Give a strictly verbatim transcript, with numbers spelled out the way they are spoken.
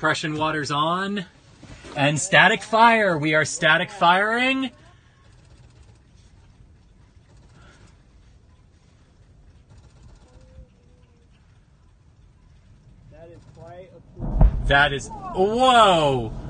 Suppression water's on. And static fire. We are static firing. That is quite a cool. That is... Whoa!